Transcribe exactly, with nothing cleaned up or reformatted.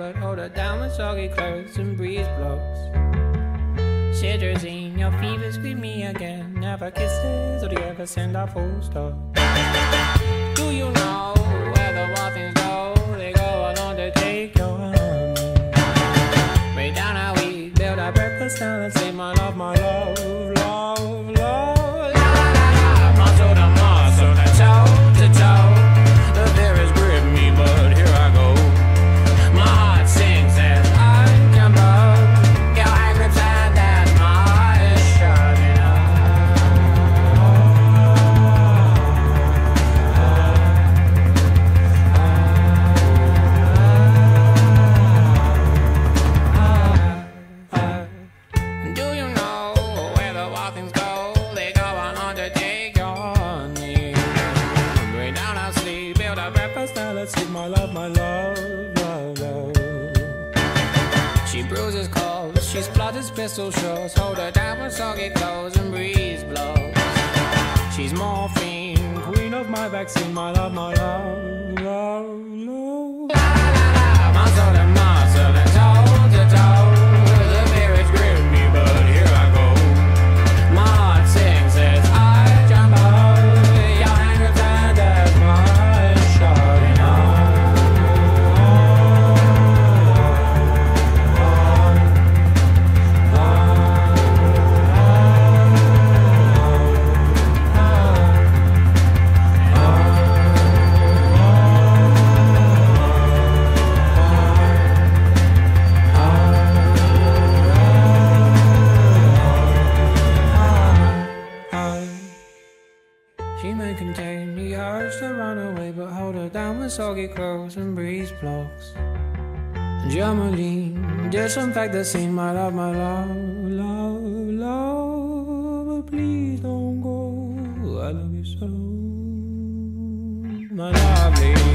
but hold her down with soggy clothes and breeze blows. Cetirizine, your fever scream me again. Never kisses, or do you ever send a full stop? Do you know where the wild things go? They go along to take your honey. Way down how we build our breakfast down and say my love, my love, love, love. La la la la, muscle to muscle, to toe to toe. The fear has gripped me, but here I go. My heart sings as I jump up. Your hand grips and as my eyes shut. Do you know where the wild things go? They go on on to take your honey. Bring down our sleep, build our breakfast, now let's sleep, my love, my love, love, love. She bruises calls, she splutters pistol shots. Hold her down with soggy clothes and breeze blows. She's morphine, queen of my vaccine, my love, my love, love, love. La la la, muscle and muscle and toe to toe. The mirage gripped me, but here I go. My heart sings as I jump up. Your hand grips and as my eyes shut. She may contain the urge to run away, but hold her down with soggy clothes and breeze blocks. Germaline, disinfect the scene, my love, my love, love, love. But please don't go, I love you so, my lovely.